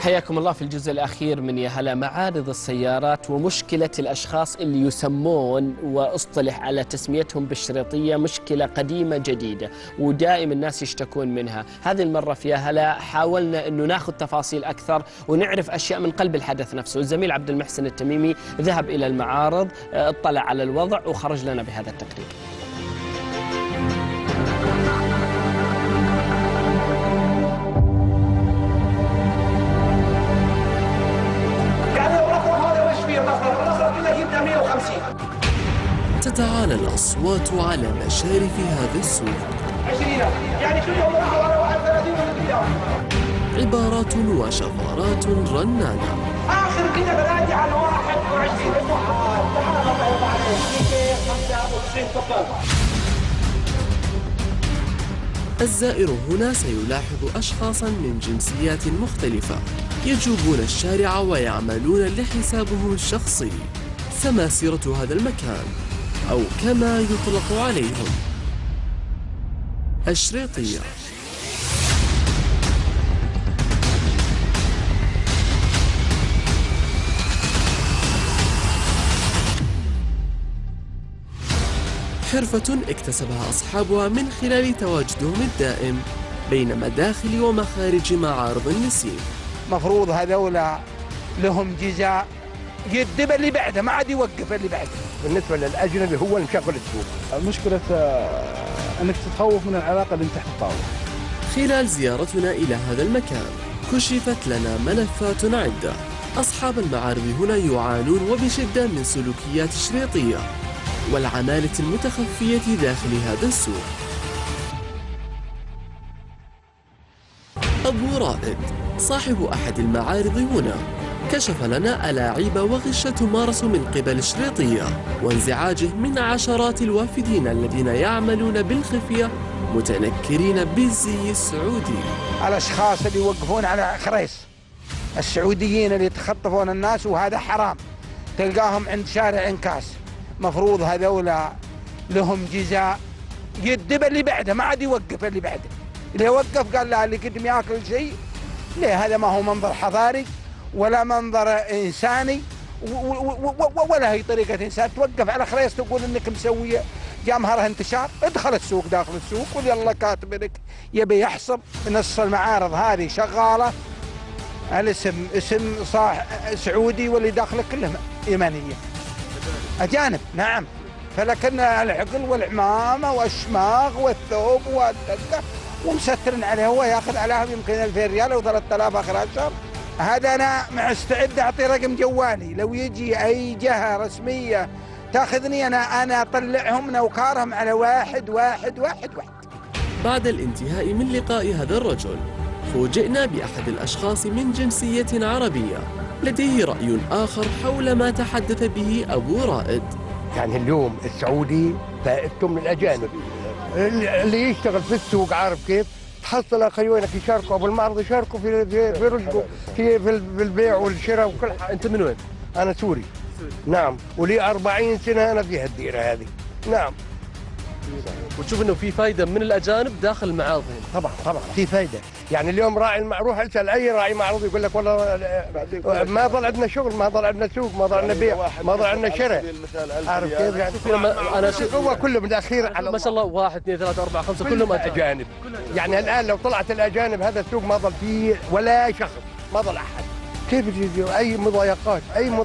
حياكم الله في الجزء الأخير من يا هلا. معارض السيارات ومشكلة الأشخاص اللي يسمون واصطلح على تسميتهم بالشريطية مشكلة قديمة جديدة ودائما الناس يشتكون منها. هذه المرة في يا هلا حاولنا أنه ناخذ تفاصيل أكثر ونعرف أشياء من قلب الحدث نفسه. الزميل عبد المحسن التميمي ذهب إلى المعارض، اطلع على الوضع وخرج لنا بهذا التقرير. تتعالى الأصوات على مشارف هذا السوق. 20 يعني كل يوم واحد 30 عبارات وشفرات رنانة. آخر كده بنادي على 21 الزائر هنا سيلاحظ أشخاصا من جنسيات مختلفة يجوبون الشارع ويعملون لحسابهم الشخصي. سماسرة هذا المكان، أو كما يطلق عليهم الشريطية. حرفة اكتسبها أصحابها من خلال تواجدهم الدائم بين مداخل ومخارج معارض النسيم. مفروض هذولا لهم جزاء، يدب اللي بعده ما عاد يوقف اللي بعده. بالنسبة للأجنبي هو اللي مشغل السوق. المشكلة أنك تتخوف من العلاقة اللي تحت الطاولة. خلال زيارتنا إلى هذا المكان كشفت لنا ملفات عدة. أصحاب المعارض هنا يعانون وبشدة من سلوكيات الشريطية والعمالة المتخفية داخل هذا السوق. أبو رائد صاحب أحد المعارض هنا كشف لنا ألاعيب وغش تمارس من قبل الشريطية وانزعاجه من عشرات الوافدين الذين يعملون بالخفية متنكرين بالزي السعودي. الأشخاص اللي يوقفون على خريص، السعوديين اللي يتخطفون الناس، وهذا حرام. تلقاهم عند شارع انكاس. مفروض هذولا لهم جزاء، يدب اللي بعده ما عاد يوقف اللي بعده. اللي وقف قال له اللي قدم ياكل شيء. ليه؟ هذا ما هو منظر حضاري ولا منظر إنساني ولا هي طريقة إنسان. توقف على خريص تقول إنك مسوية جمهرها انتشار. ادخل السوق، داخل السوق، قل يلا كاتب لك يبي يحصر. نص المعارض هذه شغالة الاسم اسم سعودي واللي داخله كلهم يمنية أجانب. نعم، فلكن العقل والعمامة والشماغ والثوب والدقة ومسترن عليه. هو ياخذ عليهم يمكن 2000 ريال أو 3000 آخر الشهر. هذا أنا مستعد أعطي رقم جوالي لو يجي أي جهة رسمية تاخذني أنا أطلعهم نوكارهم على واحد. بعد الانتهاء من لقاء هذا الرجل فوجئنا بأحد الأشخاص من جنسية عربية لديه رأي آخر حول ما تحدث به أبو رائد. يعني اليوم السعودي فائدته من الأجانب. اللي يشتغل في السوق عارف كيف تحصل أخوانك يشاركوا أبو المعرض، يشاركوا في رزقه في البيع والشراء وكل حاجة. أنت من وين؟ أنا سوري. نعم، ولي 40 سنة أنا في هالديرة هذه. نعم. وتشوف إنه في فايدة من الأجانب داخل المعارض هنا؟ طبعا في فايدة. يعني اليوم راعي روح اسال اي راعي معروض يقول لك والله ما ضل عندنا شغل، ما ضل عندنا سوق، ما ضل عندنا بيع، ما ضل عندنا شراء. عارف كيف يعني؟ انا هو كله من الاخير على ما شاء الله 1 2 3 4 5 كلهم اجانب. يعني الان لو طلعت الاجانب هذا السوق ما ضل فيه ولا شخص، ما ضل احد. كيف يجي اي مضايقات؟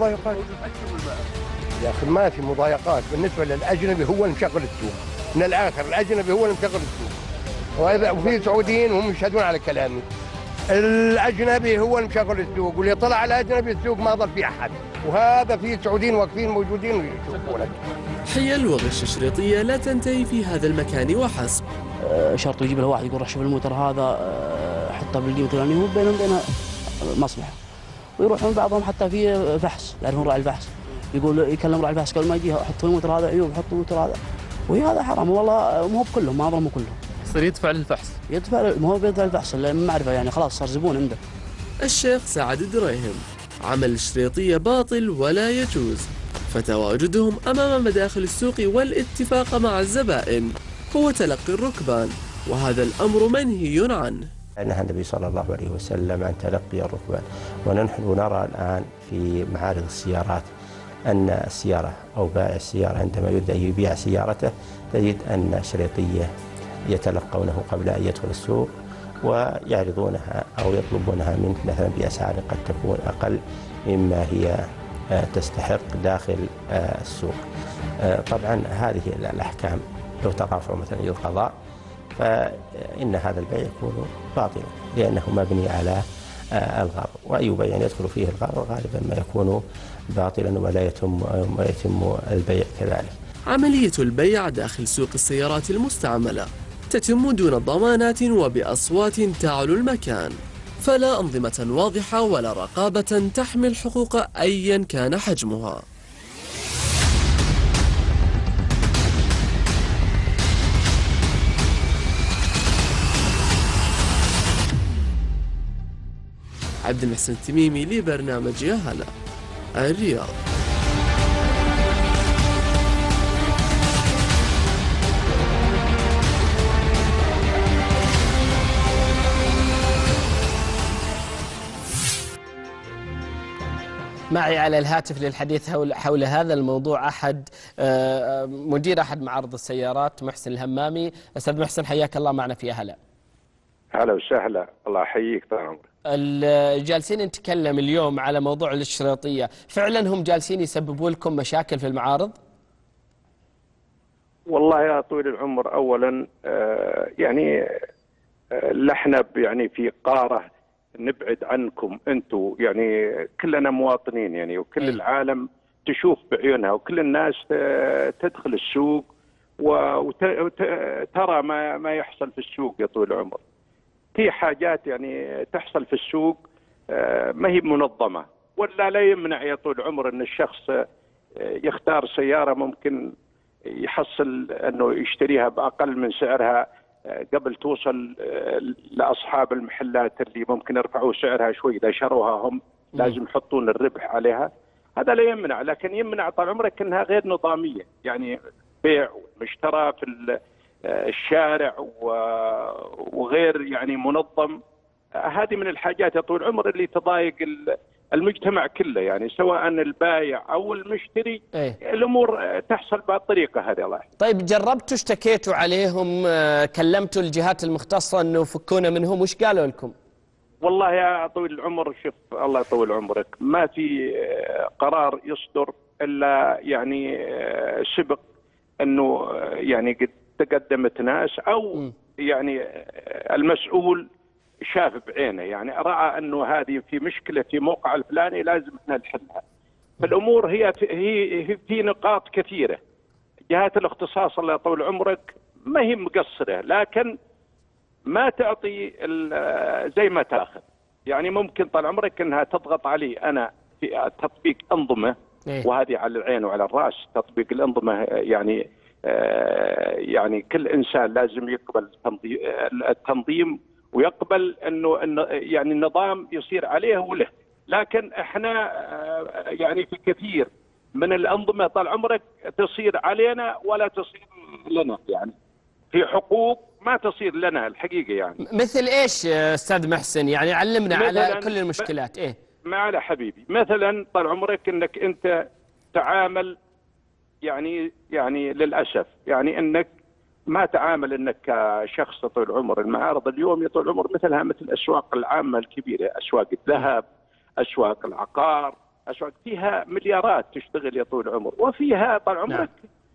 يا اخي ما في مضايقات. بالنسبه للاجنبي هو اللي مشغل السوق. من الاخر الاجنبي هو اللي مشغل السوق. وفي سعوديين هم يشهدون على كلامي. الاجنبي هو اللي مشغل السوق، واللي طلع على الاجنبي السوق ما ضل فيه احد. وهذا في سعوديين واقفين موجودين ويشوفونك. حيل وغش الشريطية لا تنتهي في هذا المكان وحسب. شرط يجيب له واحد يقول روح شوف الموتر هذا حطه بالقيمة الفلانية، هو بينهم بين مصلحة. ويروحون بعضهم حتى في فحص، يعرفون راعي الفحص، يقول يكلم راعي الفحص قبل ما يجي حط الموتر هذا عيوب، حط الموتر هذا. وهذا حرام والله. مو بكلهم، ما ظلموا كلهم. يصير يدفع للفحص. يدفع، ما هو بيدفع الفحص الا معرفه، يعني خلاص صار زبون عنده. الشيخ سعد الدريهم عمل الشريطية باطل ولا يجوز، فتواجدهم أمام مداخل السوق والاتفاق مع الزبائن هو تلقي الركبان، وهذا الأمر منهي عنه. نهى النبي صلى الله عليه وسلم عن تلقي الركبان، ونحن نرى الآن في معارض السيارات أن السيارة أو بائع السيارة عندما يريد أن يبيع سيارته تجد أن شريطية يتلقونه قبل أن يدخل السوق ويعرضونها أو يطلبونها منه مثلا بأسعار قد تكون أقل مما هي تستحق داخل السوق. طبعا هذه الأحكام لو ترافعوا مثلا إلى القضاء فإن هذا البيع يكون باطلا لأنه مبني على الغرر، وأي بيع يدخل فيه الغرر غالبا ما يكون باطلا ولا يتم البيع كذلك. عملية البيع داخل سوق السيارات المستعملة تتم دون ضمانات وبأصوات تعلو المكان، فلا أنظمة واضحة ولا رقابة تحمي الحقوق أيا كان حجمها. عبد المحسن التميمي لبرنامج يا هلا الرياض. معي على الهاتف للحديث حول هذا الموضوع مدير أحد معارض السيارات محسن الهمامي. أستاذ محسن حياك الله معنا في هلا. هلا وسهلا، الله يحييك طال عمرك. جالسين نتكلم اليوم على موضوع الاشتراطية، فعلا هم جالسين يسببوا لكم مشاكل في المعارض؟ والله يا طويل العمر أولا يعني احنا يعني في قارة نبعد عنكم انتم، يعني كلنا مواطنين يعني، وكل العالم تشوف بعيونها، وكل الناس تدخل السوق وترى ما يحصل في السوق يا طويل العمر. في حاجات يعني تحصل في السوق ما هي منظمة، ولا لا يمنع يا طويل العمر ان الشخص يختار سيارة ممكن يحصل انه يشتريها باقل من سعرها قبل توصل لاصحاب المحلات اللي ممكن يرفعوا سعرها شوي، اذا شروها هم لازم يحطون الربح عليها. هذا لا يمنع، لكن يمنع طال عمرك انها غير نظاميه، يعني بيع ومشترى في الشارع وغير يعني منظم. هذه من الحاجات يا طويل العمر اللي تضايق المجتمع كله، يعني سواء البايع او المشتري. الامور تحصل بهالطريقه هذه. الله يحفظك. طيب جربتوا اشتكيتوا عليهم، كلمتوا الجهات المختصه انه فكونا منهم، وش قالوا لكم؟ والله يا طويل العمر شوف، الله يطول عمرك، ما في قرار يصدر الا يعني سبق انه يعني قد تقدمت ناس او يعني المسؤول شاف بعينه، يعني راى انه هذه في مشكله في موقع الفلاني لازم احنا نحلها. فالامور هي في نقاط كثيره. جهات الاختصاص الله يطول عمرك ما هي مقصره، لكن ما تعطي زي ما تاخذ. يعني ممكن طال عمرك انها تضغط علي انا في تطبيق انظمه، وهذه على العين وعلى الراس. تطبيق الانظمه يعني يعني كل انسان لازم يقبل التنظيم ويقبل انه يعني النظام يصير عليه وله. لكن احنا يعني في كثير من الانظمه طال عمرك تصير علينا ولا تصير لنا، يعني في حقوق ما تصير لنا الحقيقه. يعني مثل ايش استاذ محسن؟ يعني علمنا على كل المشكلات. ما على حبيبي، مثلا طال عمرك انك انت تعامل يعني للاسف يعني انك ما تعامل انك كشخص طول عمر. المعارض اليوم يا طول عمر مثلها مثل الاسواق العامه الكبيره، اسواق الذهب، اسواق العقار، اسواق فيها مليارات تشتغل يا طول عمر، وفيها طال عمرك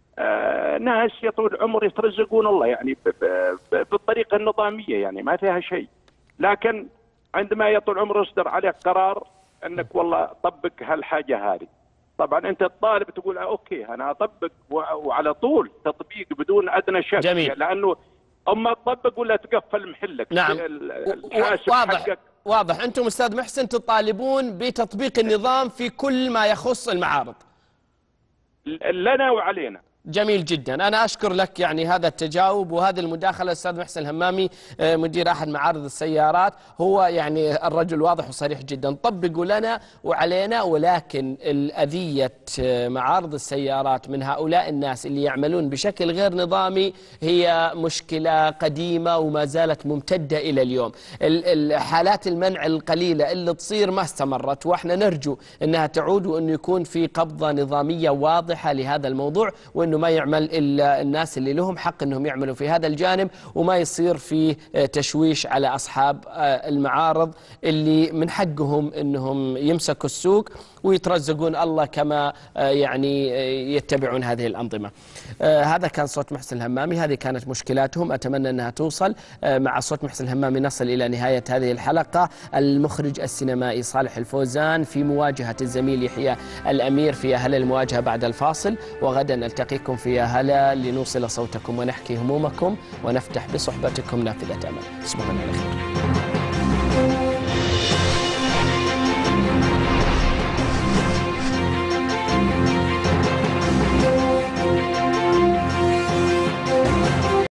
ناس يا طول عمر يترزقون الله يعني بالطريقه النظاميه، يعني ما فيها شيء. لكن عندما يا طول عمر يصدر عليك قرار انك والله طبق هالحاجه هذه، طبعا انت الطالب تقول اوكي انا اطبق، وعلى طول تطبيق بدون ادنى شك. جميل. لانه اما تطبق ولا تقفل محلك. نعم. واضح انتم استاذ محسن تطالبون بتطبيق النظام في كل ما يخص المعارض. لنا وعلينا. جميل جدا. أنا أشكر لك يعني هذا التجاوب وهذه المداخلة. أستاذ محسن الهمامي مدير أحد معارض السيارات، هو يعني الرجل واضح وصريح جدا، طبقوا لنا وعلينا، ولكن الأذية معارض السيارات من هؤلاء الناس اللي يعملون بشكل غير نظامي هي مشكلة قديمة وما زالت ممتدة إلى اليوم. حالات المنع القليلة اللي تصير ما استمرت، وإحنا نرجو أنها تعود وأنه يكون في قبضة نظامية واضحة لهذا الموضوع، وأنه ما يعمل إلا الناس اللي لهم حق أنهم يعملوا في هذا الجانب، وما يصير في تشويش على أصحاب المعارض اللي من حقهم أنهم يمسكوا السوق ويترزقون الله كما يعني يتبعون هذه الأنظمة. هذا كان صوت محسن الهمامي، هذه كانت مشكلاتهم، أتمنى أنها توصل. مع صوت محسن الهمامي نصل إلى نهاية هذه الحلقة. المخرج السينمائي صالح الفوزان في مواجهة الزميل يحيى الأمير في هلا المواجهة بعد الفاصل، وغدا نلتقيكم في هلا لنوصل صوتكم ونحكي همومكم ونفتح بصحبتكم نافذة أمل. تصبحون على خير.